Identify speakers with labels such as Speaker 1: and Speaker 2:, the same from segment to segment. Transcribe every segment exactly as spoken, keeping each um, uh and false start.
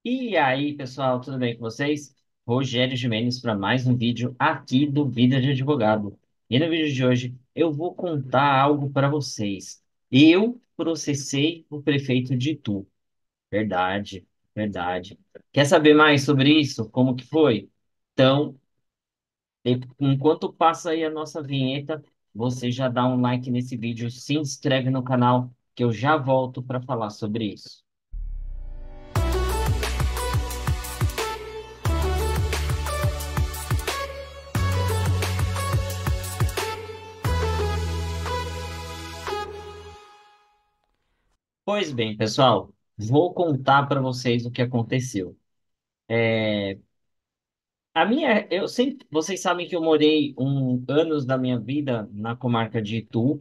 Speaker 1: E aí, pessoal, tudo bem com vocês? Rogério Gimenez para mais um vídeo aqui do Vida de Advogado. E no vídeo de hoje eu vou contar algo para vocês. Eu processei o prefeito de Itu. Verdade, verdade. Quer saber mais sobre isso? Como que foi? Então, e- enquanto passa aí a nossa vinheta, você já dá um like nesse vídeo, se inscreve no canal, que eu já volto para falar sobre isso. Pois bem, pessoal, vou contar para vocês o que aconteceu. A minha, eu sempre, vocês sabem que eu morei um anos da minha vida na comarca de Itu.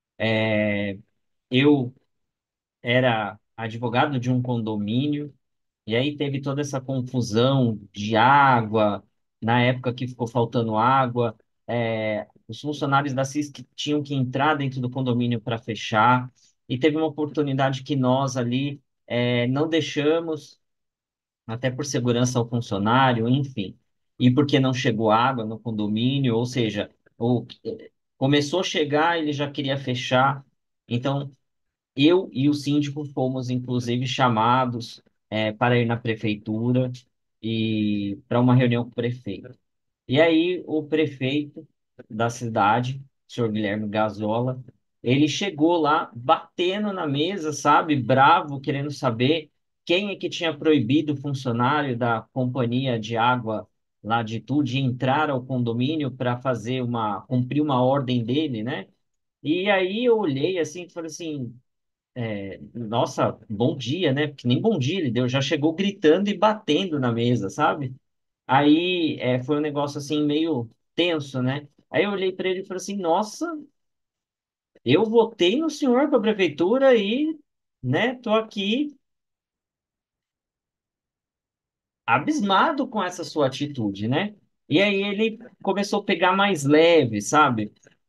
Speaker 1: Eu era advogado de um condomínio e aí teve toda essa confusão de água, na época que ficou faltando água, é, os funcionários da C I S que tinham que entrar dentro do condomínio para fechar, e teve uma oportunidade que nós ali é, não deixamos até por segurança ao funcionário, enfim. E porque não chegou água no condomínio, ou seja, o, começou a chegar, ele já queria fechar. Então, eu e o síndico fomos, inclusive, chamados, é, para ir na prefeitura e para uma reunião com o prefeito. E aí o prefeito da cidade, o senhor Guilherme Gazola, ele chegou lá batendo na mesa, sabe, bravo, querendo saber quem é que tinha proibido o funcionário da companhia de água lá de Itu de entrar ao condomínio para fazer uma, cumprir uma ordem dele, né? E aí eu olhei assim e falei assim, nossa, bom dia, né? Porque nem bom dia ele deu, já chegou gritando e batendo na mesa, sabe? Aí é, foi um negócio assim meio tenso, né? Aí eu olhei para ele e falei assim: Nossa, eu votei no senhor para a prefeitura e, né, tô aqui abismado com essa sua atitude, né? E aí ele começou a pegar mais leve, sabe?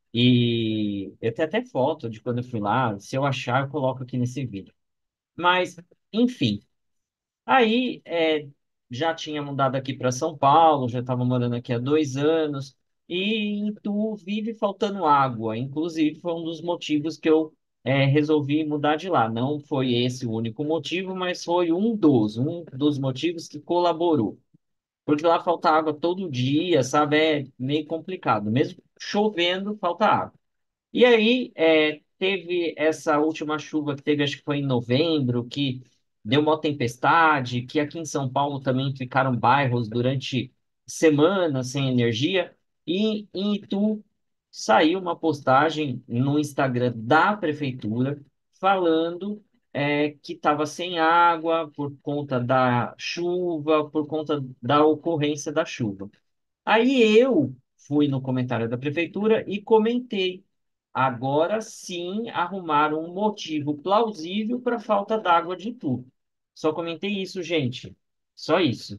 Speaker 1: E eu tenho até foto de quando eu fui lá. Se eu achar, eu coloco aqui nesse vídeo. Mas, enfim. Aí, é, já tinha mudado aqui para São Paulo, já estava morando aqui há dois anos, e em Itu vive faltando água. Inclusive, foi um dos motivos que eu, é, resolvi mudar de lá. Não foi esse o único motivo, mas foi um dos, um dos motivos que colaborou. Porque lá falta água todo dia, sabe? É meio complicado. Mesmo chovendo, falta água. E aí, é, teve essa última chuva que teve, acho que foi em novembro, que deu uma tempestade, que aqui em São Paulo também ficaram bairros durante semanas sem energia. E em Itu saiu uma postagem no Instagram da prefeitura falando, é, que estava sem água por conta da chuva, por conta da ocorrência da chuva. Aí eu fui no comentário da prefeitura e comentei. Agora sim arrumaram um motivo plausível para a falta d'água de Itu. Só comentei isso, gente. Só isso.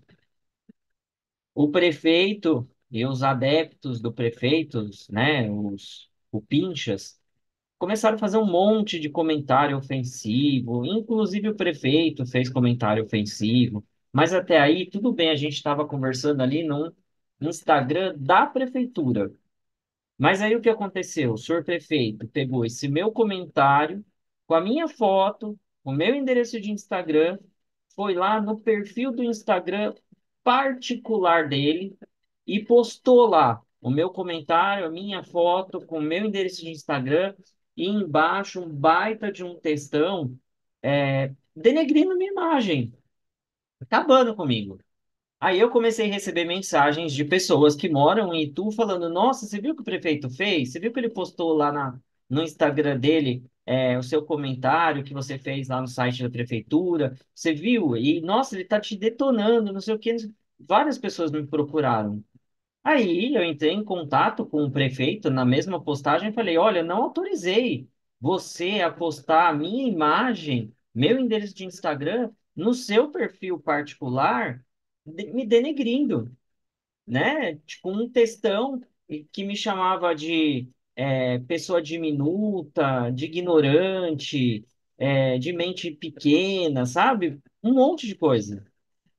Speaker 1: O prefeito e os adeptos do prefeito, né, os o Pinchas, começaram a fazer um monte de comentário ofensivo. Inclusive o prefeito fez comentário ofensivo. Mas até aí, tudo bem, a gente estava conversando ali no Instagram da prefeitura. Mas aí o que aconteceu? O senhor prefeito pegou esse meu comentário com a minha foto, o meu endereço de Instagram, foi lá no perfil do Instagram particular dele e postou lá o meu comentário, a minha foto com o meu endereço de Instagram e embaixo um baita de um textão, é, denegrindo minha imagem, acabando comigo. Aí eu comecei a receber mensagens de pessoas que moram em Itu falando: Nossa, você viu o que o prefeito fez? Você viu que ele postou lá na, no Instagram dele, é, o seu comentário que você fez lá no site da prefeitura? Você viu? E nossa, ele tá te detonando, não sei o quê. Várias pessoas me procuraram. Aí eu entrei em contato com o prefeito na mesma postagem e falei: Olha, não autorizei você a postar a minha imagem, meu endereço de Instagram, no seu perfil particular, de- me denegrindo, né? Tipo, um textão que me chamava de é, pessoa diminuta, de ignorante, é, de mente pequena, sabe? Um monte de coisa.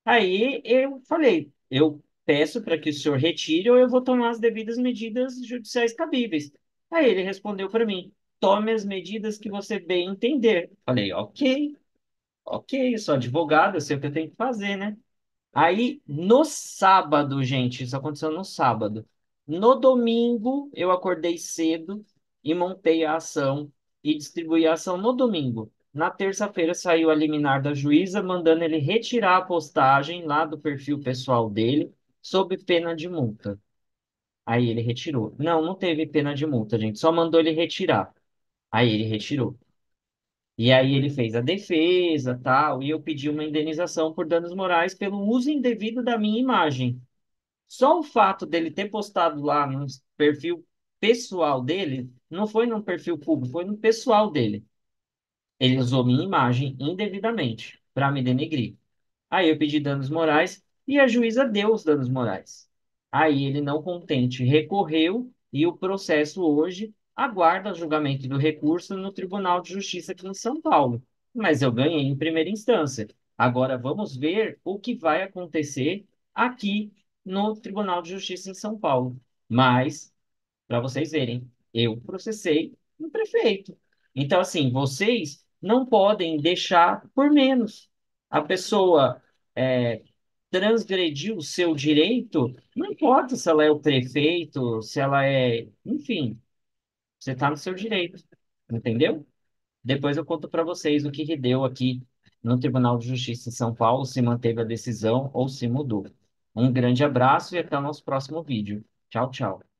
Speaker 1: Aí eu falei, eu peço para que o senhor retire ou eu vou tomar as devidas medidas judiciais cabíveis. Aí ele respondeu para mim, tome as medidas que você bem entender. Falei, ok, ok, eu sou advogado, eu sei o que eu tenho que fazer, né? Aí, no sábado, gente, isso aconteceu no sábado. No domingo, eu acordei cedo e montei a ação e distribuí a ação no domingo. Na terça-feira saiu a liminar da juíza, mandando ele retirar a postagem lá do perfil pessoal dele, sob pena de multa. Aí ele retirou. Não, não teve pena de multa, gente, só mandou ele retirar. Aí ele retirou. E aí ele fez a defesa, tal, e eu pedi uma indenização por danos morais pelo uso indevido da minha imagem. Só o fato dele ter postado lá no perfil pessoal dele, não foi num perfil público, foi no pessoal dele. Ele usou minha imagem indevidamente para me denegrir. Aí eu pedi danos morais e a juíza deu os danos morais. Aí ele, não contente, recorreu e o processo hoje aguarda julgamento do recurso no Tribunal de Justiça aqui em São Paulo. Mas eu ganhei em primeira instância. Agora vamos ver o que vai acontecer aqui no Tribunal de Justiça em São Paulo. Mas para vocês verem, eu processei o prefeito. Então, assim, vocês não podem deixar por menos. A pessoa é, transgrediu o seu direito, não importa se ela é o prefeito, se ela é. Enfim, você está no seu direito, entendeu? Depois eu conto para vocês o que que deu aqui no Tribunal de Justiça em São Paulo, se manteve a decisão ou se mudou. Um grande abraço e até o nosso próximo vídeo. Tchau, tchau.